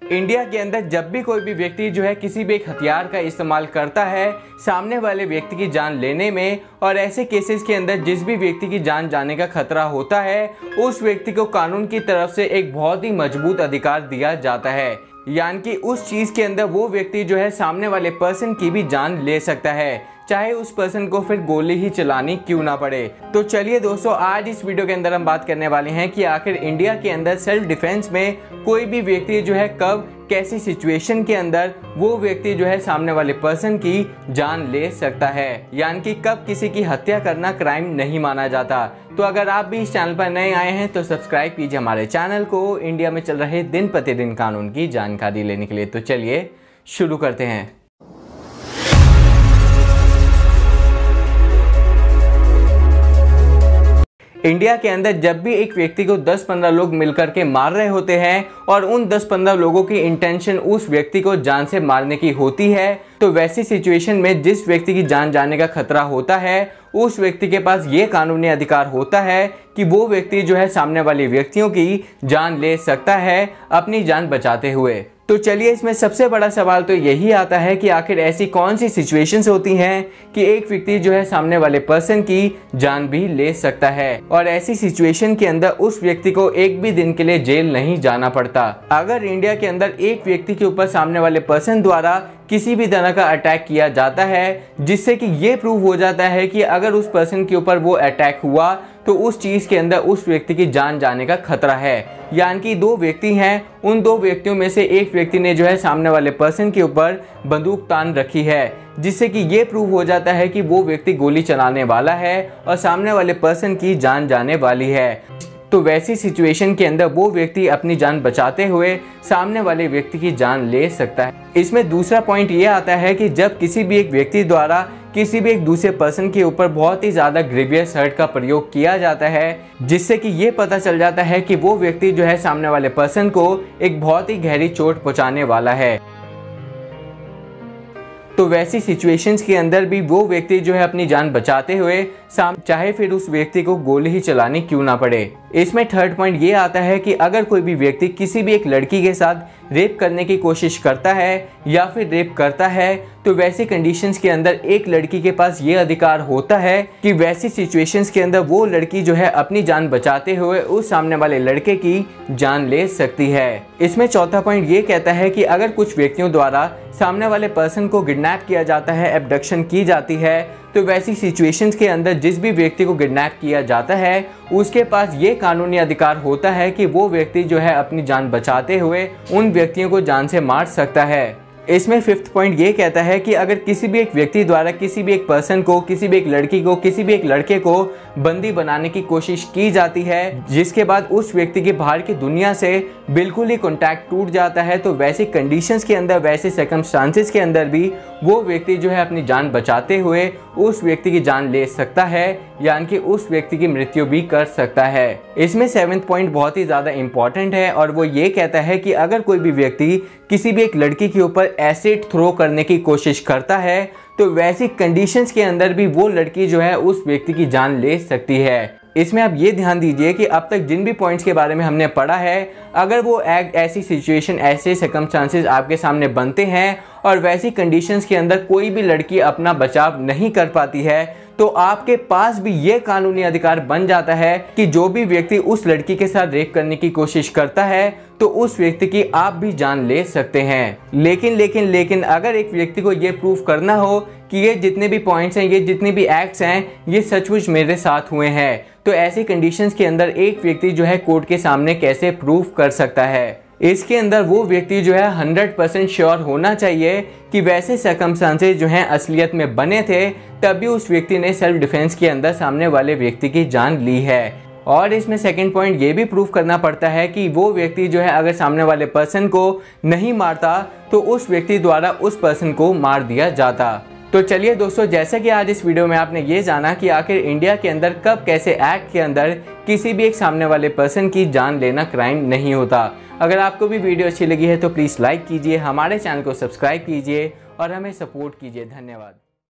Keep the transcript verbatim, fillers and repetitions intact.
India के अंदर जब भी कोई भी व्यक्ति जो है किसी भी एक हथियार का इस्तेमाल करता है सामने वाले व्यक्ति की जान लेने में, और ऐसे केसेस के अंदर जिस भी व्यक्ति की जान जाने का खतरा होता है उस व्यक्ति को कानून की तरफ से एक बहुत ही मजबूत अधिकार दिया जाता है, यानी कि उस चीज के अंदर वो व्यक्ति जो है सामने वाले पर्सन की भी जान ले सकता है, चाहे उस पर्सन को फिर गोली ही चलानी क्यों ना पड़े। तो चलिए दोस्तों, आज इस वीडियो के अंदर हम बात करने वाले हैं कि आखिर इंडिया के अंदर सेल्फ डिफेंस में कोई भी व्यक्ति जो है कब कैसी सिचुएशन के अंदर वो व्यक्ति जो है सामने वाले पर्सन की जान ले सकता है, यानी कि कब किसी की हत्या करना क्राइम नहीं माना जाता। तो अगर आप भी इस चैनल पर नए आए हैं तो सब्सक्राइब कीजिए हमारे चैनल को इंडिया में चल रहे दिन प्रतिदिन कानून की जानकारी लेने के लिए। तो चलिए शुरू करते हैं। इंडिया के अंदर जब भी एक व्यक्ति को दस पंद्रह लोग मिलकर के मार रहे होते हैं और उन दस पंद्रह लोगों की इंटेंशन उस व्यक्ति को जान से मारने की होती है, तो वैसी सिचुएशन में जिस व्यक्ति की जान जाने का खतरा होता है उस व्यक्ति के पास ये कानूनी अधिकार होता है कि वो व्यक्ति जो है सामने वाले व्यक्तियों की जान ले सकता है अपनी जान बचाते हुए। तो चलिए, इसमें सबसे बड़ा सवाल तो यही आता है कि आखिर ऐसी कौन सी सिचुएशंस होती हैं कि एक व्यक्ति जो है सामने वाले पर्सन की जान भी ले सकता है, और ऐसी सिचुएशन के अंदर उस व्यक्ति को एक भी दिन के लिए जेल नहीं जाना पड़ता। अगर इंडिया के अंदर एक व्यक्ति के ऊपर सामने वाले पर्सन द्वारा किसी भी तरह का अटैक किया जाता है जिससे कि ये प्रूव हो जाता है कि अगर उस पर्सन के ऊपर वो अटैक हुआ तो उस चीज के अंदर उस व्यक्ति की जान जाने का खतरा है, यानी कि दो व्यक्ति हैं, उन दो व्यक्तियों में से एक व्यक्ति ने जो है सामने वाले पर्सन के ऊपर बंदूक तान रखी है, जिससे कि ये प्रूव हो जाता है कि वो व्यक्ति गोली चलाने वाला है और सामने वाले पर्सन की जान जाने वाली है। तो वैसी सिचुएशन के अंदर वो व्यक्ति अपनी जान बचाते हुए सामने वाले व्यक्ति की जान ले सकता है। इसमें दूसरा पॉइंट ये आता है कि जब किसी भी एक व्यक्ति द्वारा किसी भी एक दूसरे पर्सन के ऊपर बहुत ही ज़्यादा ग्रेवियस हर्ट का प्रयोग किया जाता है, जिससे कि ये पता चल जाता है कि वो व्यक्ति जो है सामने वाले पर्सन को एक बहुत ही गहरी चोट पहुंचाने वाला है, तो वैसी सिचुएशंस के अंदर भी वो व्यक्ति जो है अपनी जान बचाते हुए चाहे फिर उस व्यक्ति को गोली ही चलानी क्यों ना पड़े। इसमें थर्ड पॉइंट ये आता है कि अगर कोई भी व्यक्ति किसी भी एक लड़की के साथ रेप करने की कोशिश करता है या फिर रेप करता है, तो वैसी कंडीशंस के अंदर एक लड़की के पास ये अधिकार होता है कि वैसी सिचुएशंस के अंदर वो लड़की जो है अपनी जान बचाते हुए उस सामने वाले लड़के की जान ले सकती है। इसमें चौथा पॉइंट ये कहता है कि अगर कुछ व्यक्तियों द्वारा सामने वाले पर्सन को किडनैप किया जाता है, एब्डक्शन की जाती है, तो वैसी सिचुएशंस के अंदर जिस भी व्यक्ति को किडनैप किया जाता है उसके पास ये कानूनी अधिकार होता है कि वो व्यक्ति जो है अपनी जान बचाते हुए उन व्यक्तियों को जान से मार सकता है। इसमें फिफ्थ पॉइंट ये कहता है कि अगर किसी भी एक व्यक्ति द्वारा किसी भी एक पर्सन को, किसी भी एक लड़की को, किसी भी एक लड़के को बंदी बनाने की कोशिश की जाती है, जिसके बाद उस व्यक्ति के बाहर की दुनिया से बिल्कुल ही कॉन्टैक्ट टूट जाता है, तो वैसी कंडीशंस के अंदर, वैसे सर्कमस्टांसेस के अंदर भी वो व्यक्ति जो है अपनी जान बचाते हुए उस व्यक्ति की जान ले सकता है, यानी कि उस व्यक्ति की मृत्यु भी कर सकता है। इसमें सेवेंथ पॉइंट बहुत ही ज़्यादा इंपॉर्टेंट है और वो ये कहता है कि अगर कोई भी व्यक्ति किसी भी एक लड़की के ऊपर एसिड थ्रो करने की कोशिश करता है, तो वैसी कंडीशंस के अंदर भी वो लड़की जो है उस व्यक्ति की जान ले सकती है। इसमें आप ये ध्यान दीजिए कि अब तक जिन भी पॉइंट्स के बारे में हमने पढ़ा है, अगर वो एक ऐसी सिचुएशन, ऐसे सर्कमस्टांसेस आपके सामने बनते हैं और वैसी कंडीशंस के अंदर कोई भी लड़की अपना बचाव नहीं कर पाती है, तो आपके पास भी ये कानूनी अधिकार बन जाता है कि जो भी व्यक्ति उस लड़की के साथ रेप करने की कोशिश करता है तो उस व्यक्ति की आप भी जान ले सकते हैं। लेकिन लेकिन लेकिन अगर एक व्यक्ति को ये प्रूफ करना हो कि ये जितने भी पॉइंट्स हैं, ये जितने भी एक्ट्स हैं, ये सचमुच मेरे साथ हुए हैं, तो ऐसी कंडीशंस के अंदर एक व्यक्ति जो है कोर्ट के सामने कैसे प्रूफ कर सकता है? इसके अंदर वो व्यक्ति जो है हंड्रेड परसेंट श्योर होना चाहिए कि वैसे सर्कमस्टांसेस जो हैं असलियत में बने थे, तभी उस व्यक्ति ने सेल्फ डिफेंस के अंदर सामने वाले व्यक्ति की जान ली है। और इसमें सेकंड पॉइंट ये भी प्रूफ करना पड़ता है कि वो व्यक्ति जो है अगर सामने वाले पर्सन को नहीं मारता तो उस व्यक्ति द्वारा उस पर्सन को मार दिया जाता। तो चलिए दोस्तों, जैसे कि आज इस वीडियो में आपने ये जाना कि आखिर इंडिया के अंदर कब कैसे एक्ट के अंदर किसी भी एक सामने वाले पर्सन की जान लेना क्राइम नहीं होता। अगर आपको भी वीडियो अच्छी लगी है तो प्लीज़ लाइक कीजिए, हमारे चैनल को सब्सक्राइब कीजिए और हमें सपोर्ट कीजिए। धन्यवाद।